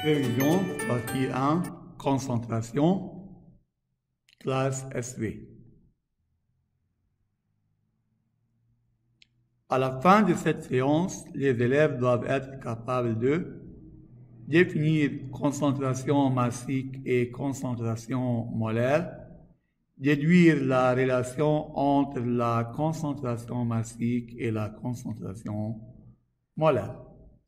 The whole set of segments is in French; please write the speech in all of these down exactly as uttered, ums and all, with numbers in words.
Révision, partie un, concentration, classe S V. À la fin de cette séance, les élèves doivent être capables de définir concentration massique et concentration molaire, déduire la relation entre la concentration massique et la concentration molaire.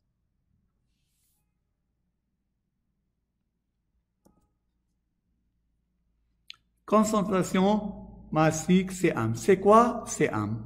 Concentration massique C M. C'est quoi C M?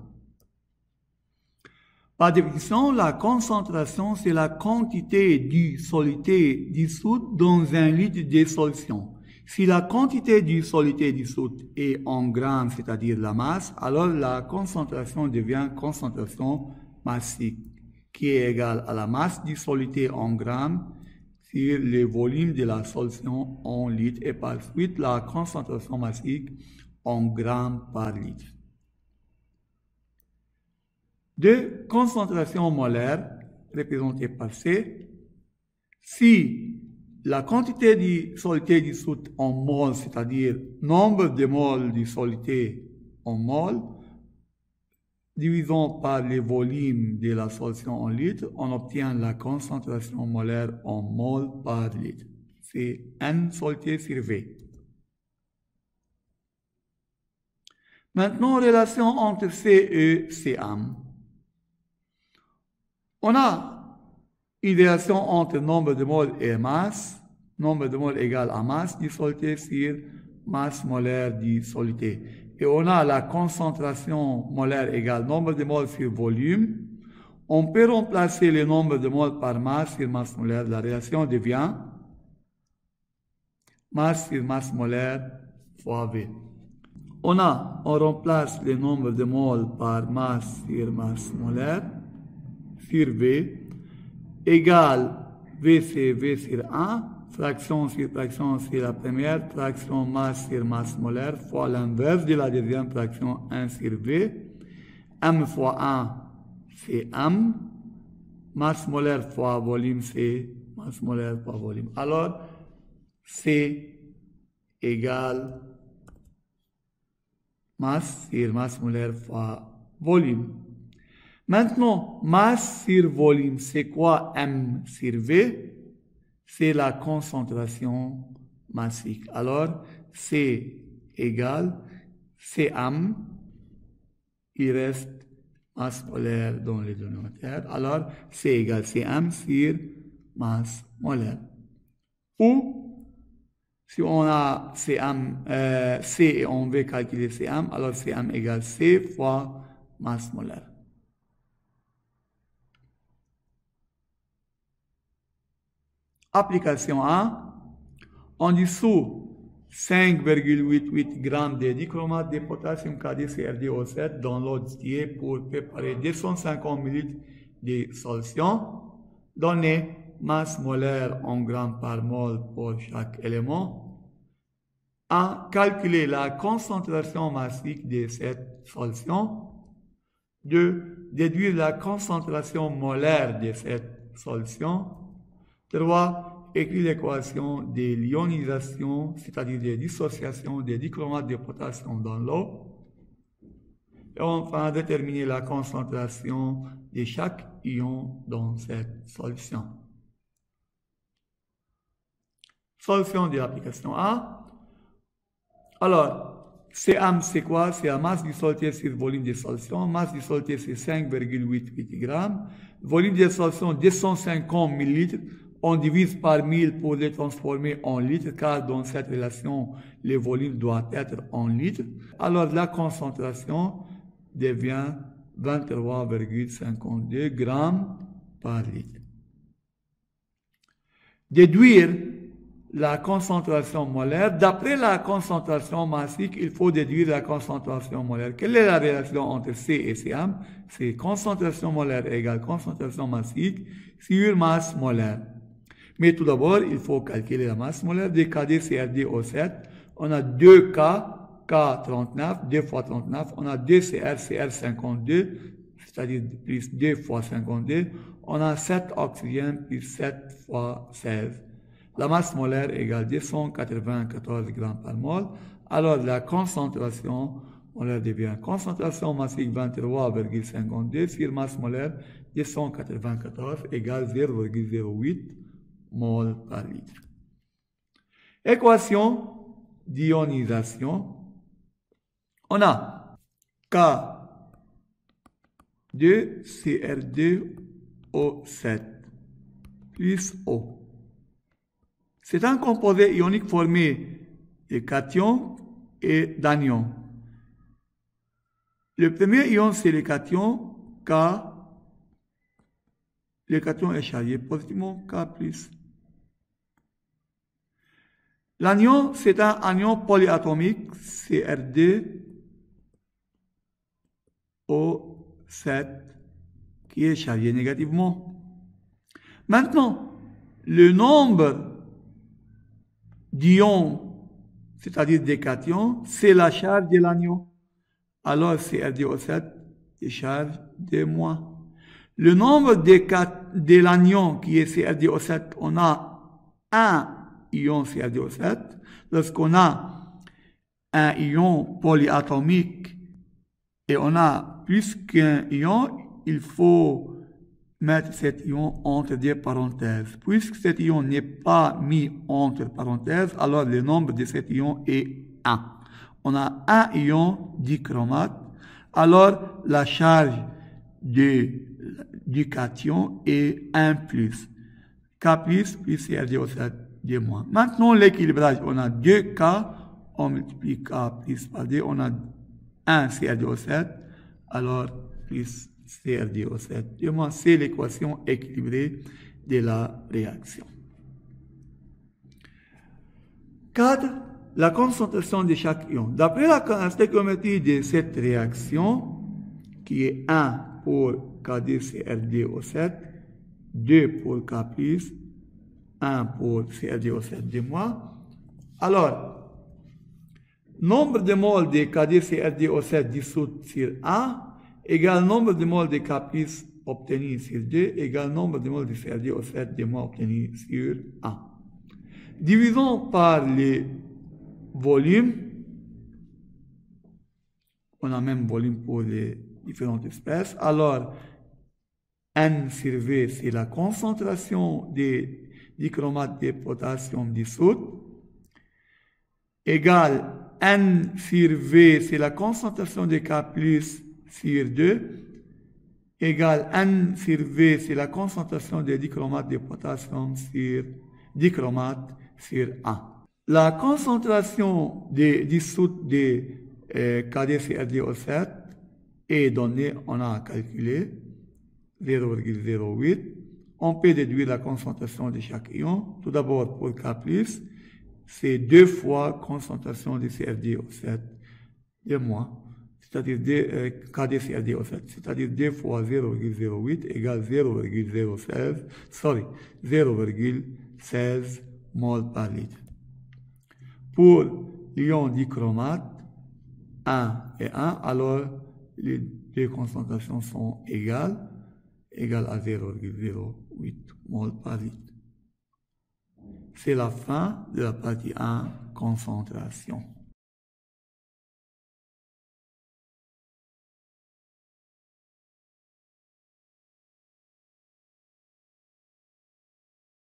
Par définition, la concentration, c'est la quantité du soluté dissoute dans un litre de solution. Si la quantité du soluté dissoute est en grammes, c'est-à-dire la masse, alors la concentration devient concentration massique, qui est égale à la masse du soluté en grammes sur le volume de la solution en litres et par suite la concentration massique en grammes par litre. De concentration molaire représentée par C, si la quantité du soluté dissoute en mol, c'est-à-dire nombre de moles du soluté en mol, divisant par le volume de la solution en litres, on obtient la concentration molaire en mol par litre. C'est N soluté sur V. Maintenant, relation entre C E et C M. On a une relation entre nombre de moles et masse. Nombre de moles égale à masse du soluté sur masse molaire du soluté. Et on a la concentration molaire égale nombre de moles sur volume. On peut remplacer le nombre de moles par masse sur masse molaire. La relation devient masse sur masse molaire fois V. On a, on remplace le nombre de moles par masse sur masse molaire sur V égale V c'est V sur un, fraction sur fraction sur la première, fraction masse sur masse molaire fois l'inverse de la deuxième fraction un sur V, M fois un c'est M, masse molaire fois volume c'est masse molaire fois volume. Alors, C égale masse sur masse molaire fois volume. Maintenant, masse sur volume, c'est quoi M sur V? C'est la concentration massique. Alors, C égale C M, il reste masse molaire dans les dénominateurs. Alors, C égale C M sur masse molaire. Ou, si on a C M, euh, C et on veut calculer C M, alors C M égale C fois masse molaire. Application un, en dessous cinq virgule quatre-vingt-dix-huit grammes de dichromate de potassium K D C R D O sept dans l'eau distillée pour préparer deux cent cinquante millilitres de solution. Donnez masse molaire en grammes par mol pour chaque élément. un. Calculer la concentration massique de cette solution. deux. Déduire la concentration molaire de cette solution. trois. Écrire l'équation de l'ionisation, c'est-à-dire de dissociation des dichromates de potassium dans l'eau. Et enfin, déterminer la concentration de chaque ion dans cette solution. Solution de l'application un. Alors, C M, c'est quoi? C'est la masse du soluté sur volume de solution. Masse du soluté, c'est cinq virgule quatre-vingt-dix-huit grammes. Volume de solution, deux cent cinquante millilitres. On divise par mille pour les transformer en litres, car dans cette relation, le volume doit être en litres. Alors, la concentration devient vingt-trois virgule cinquante-deux grammes par litre. Déduire la concentration molaire. D'après la concentration massique, il faut déduire la concentration molaire. Quelle est la relation entre C et C M? C'est concentration molaire égale concentration massique sur masse molaire. Mais tout d'abord, il faut calculer la masse molaire de K D C R D O sept. On a deux K, K trente-neuf, deux fois trente-neuf. On a deux C R, C R cinquante-deux, c'est-à-dire plus deux fois cinquante-deux. On a sept oxygènes plus sept fois seize. La masse molaire égale deux cent quatre-vingt-quatorze grammes par mol. Alors la concentration molaire devient concentration massive vingt-trois virgule cinquante-deux sur masse molaire deux cent quatre-vingt-quatorze égale zéro virgule zéro huit mol par litre. Équation d'ionisation. On a K deux C R deux O sept plus O. C'est un composé ionique formé de cations et d'anions. Le premier ion, c'est le cation K. Le cation est chargé positivement K plus. L'anion, c'est un anion polyatomique C R deux O sept qui est chargé négativement. Maintenant, le nombre d'ions, c'est-à-dire des cations, c'est la charge de l'anion. Alors, C R deux O sept est charge de moins. Le nombre de, de l'anion qui est C R deux O sept, on a un ion C R deux O sept. Lorsqu'on a un ion polyatomique et on a plus qu'un ion, il faut mettre cet ion entre deux parenthèses. Puisque cet ion n'est pas mis entre parenthèses, alors le nombre de cet ion est un. On a un ion dichromate, alors la charge de, du cation est un plus. K plus plus C R deux O sept de moins. Maintenant, l'équilibrage, on a deux K, on multiplie K plus par deux, on a un C R deux O sept, alors plus C R deux O sept de moins. C'est l'équation équilibrée de la réaction. quatre. La concentration de chaque ion. D'après la stéquiométrie de cette réaction, qui est un pour K deux C R deux O sept, deux pour K plus, un pour C R deux O sept de moins. Alors, nombre de moles de K deux C R deux O sept dissout sur un égale nombre de moles de K plus obtenu sur deux égale nombre de moles de C R deux O sept de moins obtenu sur un. Divisons par les volumes. On a même volume pour les différentes espèces. Alors, N sur V, c'est la concentration des dichromates de potassium dissoutes. Égale N sur V, c'est la concentration de K plus sur deux. Égale N sur V, c'est la concentration des dichromates de potassium sur dichromate sur un. La concentration des dissoutes de euh, K deux C R deux O sept est donnée, on a calculé zéro virgule zéro huit. On peut déduire la concentration de chaque ion. Tout d'abord, pour K plus, c'est deux fois concentration de C R deux O sept de moins, c'est-à-dire euh, K deux C R deux O sept, c'est-à-dire deux fois zéro virgule zéro huit égale zéro virgule zéro seize, sorry, zéro virgule seize mol par litre. Pour l'ion dichromate, un et un, alors les deux concentrations sont égales, égales à zéro virgule zéro huit mol par litre. C'est la fin de la partie un, concentration.